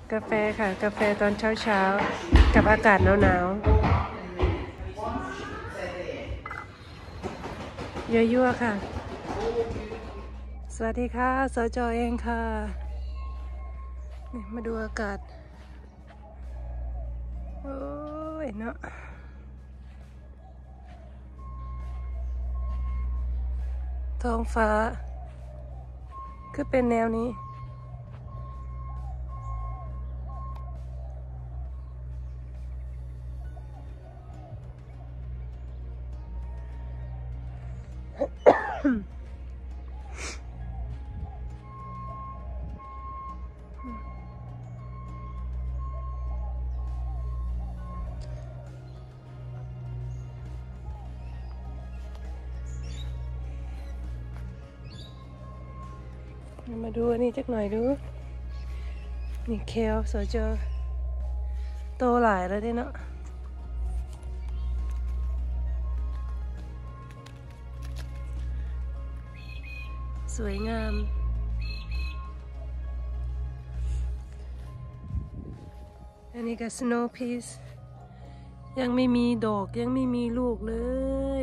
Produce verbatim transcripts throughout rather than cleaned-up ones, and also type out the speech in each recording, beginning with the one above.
กาแฟค่ะกาแฟตอนเช้าเช้ากับอากาศหนาวหนาวยั่วๆค่ะสวัสดีค่ะสจเองค่ะนี่มาดูอากาศโอ้ยเนาะท้องฟ้าคือเป็นแนวนี้มาดูอันนี้จักหน่อยดูนี่เคลสวยเจอโตหลายแล้วดิเนาะสวยงามอันนี้ก็สโนว์พีซยังไม่มีดอกยังไม่มีลูกเลย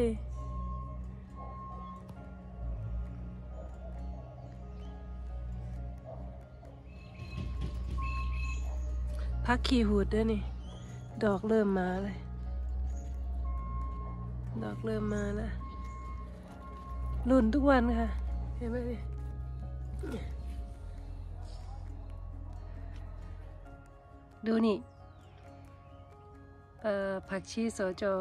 พักขี้หูดด้วยนี่ดอกเริ่มมาเลยดอกเริ่มมาแล้วรุ่นทุกวันค่ะเห็นไหมนี่ดูนี่เอ่อผักชีโสโจ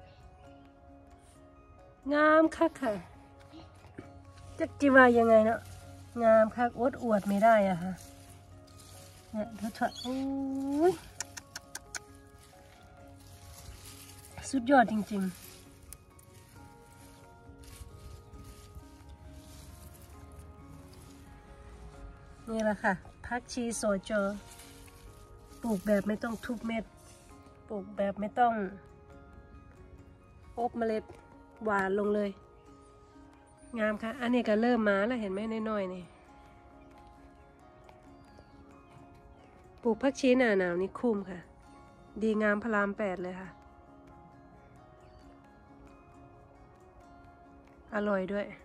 งามคักค่ะจักจิว่ายังไงเนาะงามคักอดอวดไม่ได้อะค่ะเนี่ยดูเถอะโอ้ยสุดยอดจริงๆนี่แหละค่ะผักชีโสโจปลูกแบบไม่ต้องทุบเม็ดปลูกแบบไม่ต้องอบเมล็ดหวานลงเลยงามค่ะอันนี้ก็เริ่มมาแล้วเห็นไหมน้อยๆนี่ปลูกผักชีหน้าหนาวนี่คุ้มค่ะดีงามพระรามแปดเลยค่ะอร่อยด้วย